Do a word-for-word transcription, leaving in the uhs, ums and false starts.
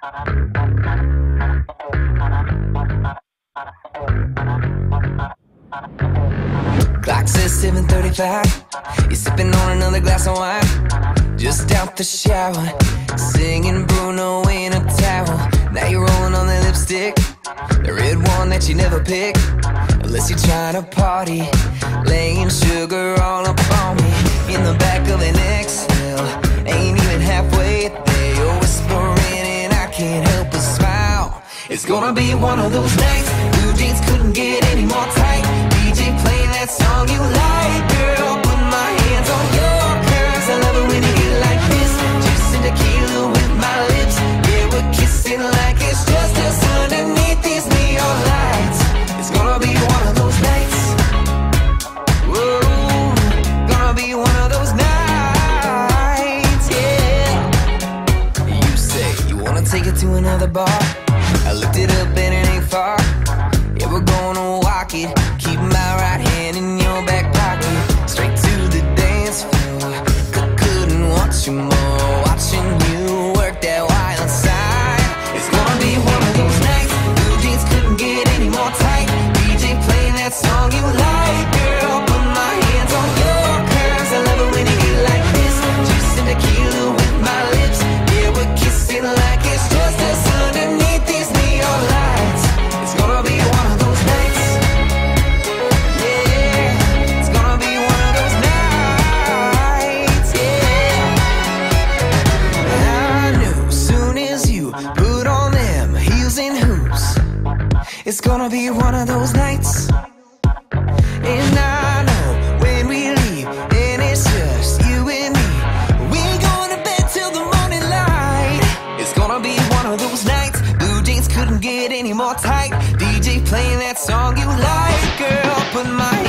Clock says seven thirty-five. You're sipping on another glass of wine. Just out the shower, singing Bruno in a towel. Now you're rolling on that lipstick, the red one that you never pick, unless you're trying to party, laying sugar all up on me. In the back of an X L, ain't even halfway there. You're whispering and I can't help but smile. It's gonna be one of those nights. Blue jeans couldn't get any more tight. D J play that song you like. Girl, put my hands on your curves. I love it when you get like this. Juice and tequila with my lips. Yeah, we're kissing like it's just us underneath these neon lights. It's gonna be one of those nights. Whoa, gonna be one of those nights, yeah. You say you wanna take it to another bar. I looked it up and it ain't far. Yeah, we're gonna walk it. Keep my right hand in your back pocket. Straight to the dance floor. C- couldn't want you more. Watching you work that wild side. It's gonna be one of those nights. Blue jeans couldn't get any more tight. D J play that song you like. Girl, put my hands on your curves. I love it when you get like this. Juice and tequila with my lips. Yeah, we're kissing like it's just us underneath these neon lights. It's gonna be one of those nights. Yeah, it's gonna be one of those nights. Yeah, I knew soon as you put on them heels and hoops, it's gonna be one of those nights. And I know when we leave and it's just you and me, we ain't going to bed till the morning light. It's gonna be one of those nights. Blue jeans couldn't get any more tight. D J playing that song you like. Girl, put my